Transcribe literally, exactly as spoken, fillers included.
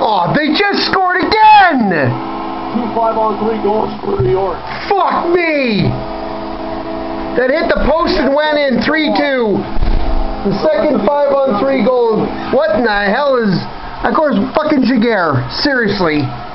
Oh, they just scored again! Two five-on-three goals for New York. Fuck me! That hit the post and went in three two. The second five-on-three goal. What in the hell is... Of course, fucking Jaguar. Seriously.